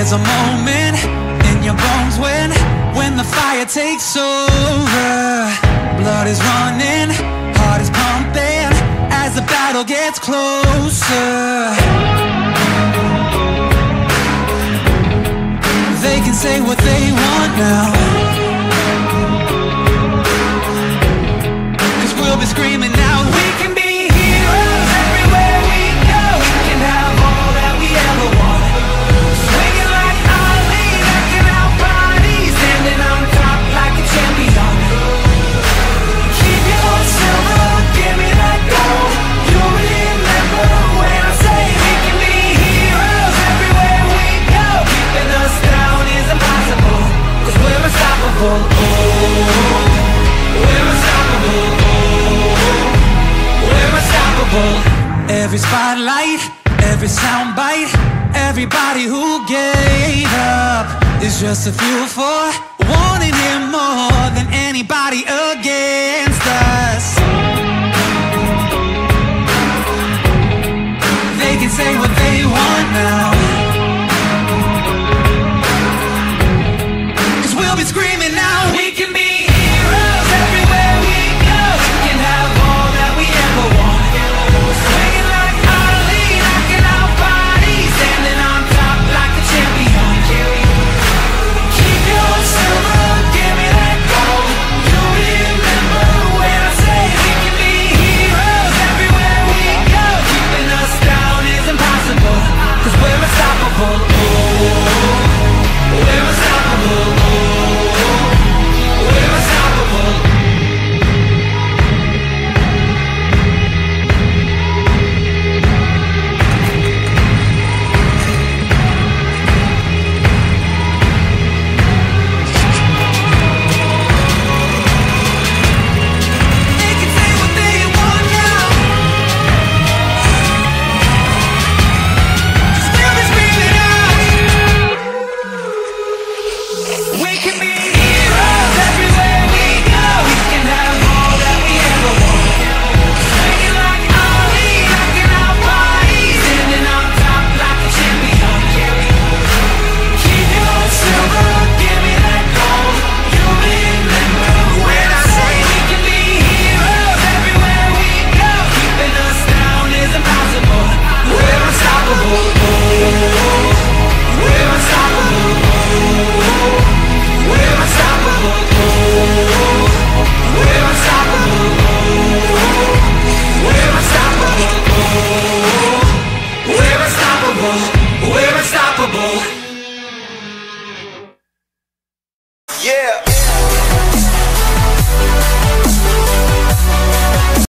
There's a moment in your bones when the fire takes over. Blood is running, heart is pumping as the battle gets closer. They can say what they want now, 'cause we'll be screaming out, we can be heroes everywhere we go. We can have all that we ever want. Swinging like Ali, rocking our bodies, standing on top like a champion. Keep your silver, give me that gold. You'll remember when I say we can be heroes everywhere we go. Keeping us down is impossible, 'cause we're unstoppable. Oh, we're unstoppable. We're unstoppable. Every spotlight, every soundbite, everybody who gave up is just a fuel for wanting him more than anybody against us. They can say what they want now, 'cause we'll be screaming now, we can be heroes everywhere we go. We can have all that we ever want. Swinging like Ali, rocking our bodies, standing on top like a champion. Keep your silver, give me that gold. You'll remember when I say we can be heroes everywhere we go. Keeping us down is impossible, 'cause we're unstoppable. Oh, we're unstoppable. Oh, we're unstoppable. They can say what they want now, 'cause we'll be screaming out, we can be heroes everywhere we go. We can have all that we ever want. Swinging like Ali, rocking our bodies, standing on top like a champion. Keep your silver, give me that gold. You'll remember when I say we can be heroes everywhere we go. Keeping us down is impossible. We're unstoppable. Oh, we're unstoppable. Oh, we're unstoppable. Oh, we're unstoppable. Oh, we're unstoppable. Oh, we're unstoppable. We're unstoppable. Yeah.